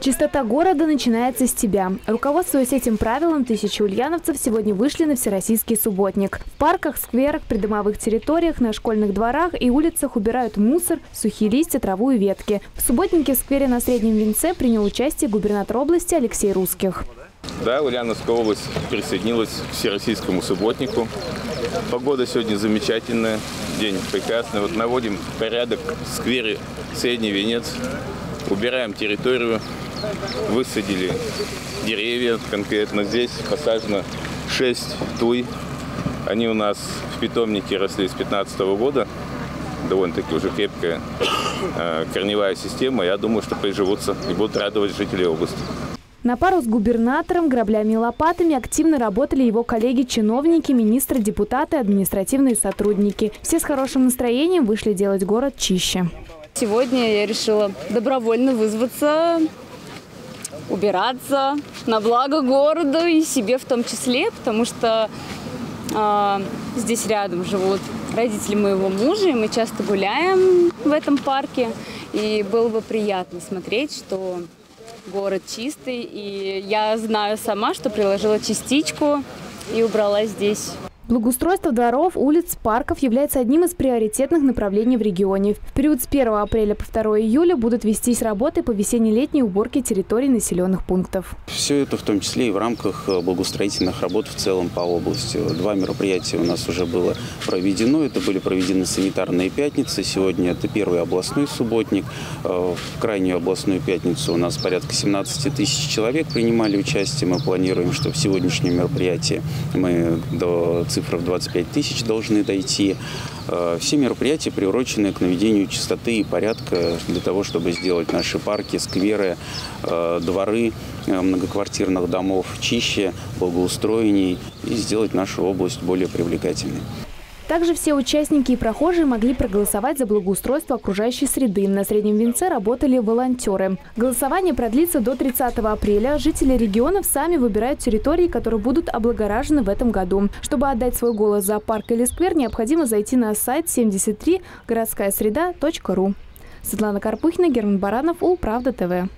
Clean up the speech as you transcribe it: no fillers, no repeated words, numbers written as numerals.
Чистота города начинается с тебя. Руководствуясь этим правилом, тысячи ульяновцев сегодня вышли на Всероссийский субботник. В парках, скверах, придомовых территориях, на школьных дворах и улицах убирают мусор, сухие листья, траву и ветки. В субботнике в сквере на Среднем Венце принял участие губернатор области Алексей Русских. Да, Ульяновская область присоединилась к Всероссийскому субботнику. Погода сегодня замечательная, день прекрасный. Вот наводим порядок в сквере Средний Венец, убираем территорию, высадили деревья. Конкретно здесь посажено 6 туй. Они у нас в питомнике росли с 2015 года. Довольно-таки уже крепкая корневая система. Я думаю, что приживутся и будут радовать жителей области. На пару с губернатором, граблями и лопатами активно работали его коллеги-чиновники, министры, депутаты, административные сотрудники. Все с хорошим настроением вышли делать город чище. Сегодня я решила добровольно вызваться, убираться на благо города и себе в том числе, потому что здесь рядом живут родители моего мужа, и мы часто гуляем в этом парке. И было бы приятно смотреть, что город чистый, и я знаю сама, что приложила частичку и убрала здесь. Благоустройство дворов, улиц, парков является одним из приоритетных направлений в регионе. В период с 1 апреля по 2 июля будут вестись работы по весенне-летней уборке территорий населенных пунктов. Все это в том числе и в рамках благоустроительных работ в целом по области. 2 мероприятия у нас уже было проведено. Это были проведены санитарные пятницы. Сегодня это первый областной субботник. В крайнюю областную пятницу у нас порядка 17 тысяч человек принимали участие. Мы планируем, что в сегодняшнем мероприятии мы до цифры в 25 тысяч должны дойти. Все мероприятия приурочены к наведению чистоты и порядка для того, чтобы сделать наши парки, скверы, дворы многоквартирных домов чище, благоустроенней и сделать нашу область более привлекательной. Также все участники и прохожие могли проголосовать за благоустройство окружающей среды. На Среднем Венце работали волонтеры. Голосование продлится до 30 апреля. Жители регионов сами выбирают территории, которые будут облагоражены в этом году. Чтобы отдать свой голос за парк или сквер, необходимо зайти на сайт 73городскаясреда.ру. Светлана Карпухина, Герман Баранов, Улправда ТВ.